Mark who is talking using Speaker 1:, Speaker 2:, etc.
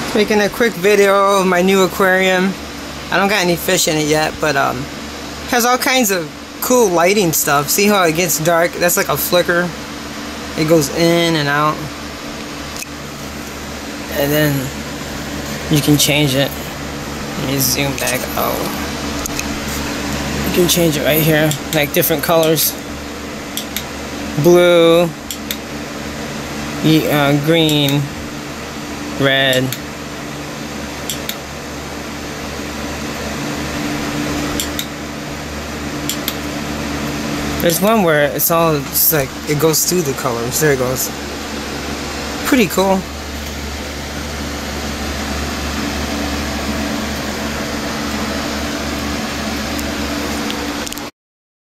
Speaker 1: Making a quick video of my new aquarium. I don't got any fish in it yet, but has all kinds of cool lighting stuff. See how it gets dark? That's like a flicker. It goes in and out. And then you can change it. Let me zoom back out. You can change it right here, like different colors. Blue, green, red. There's one where it's all just like it goes through the colors. There it goes. Pretty cool.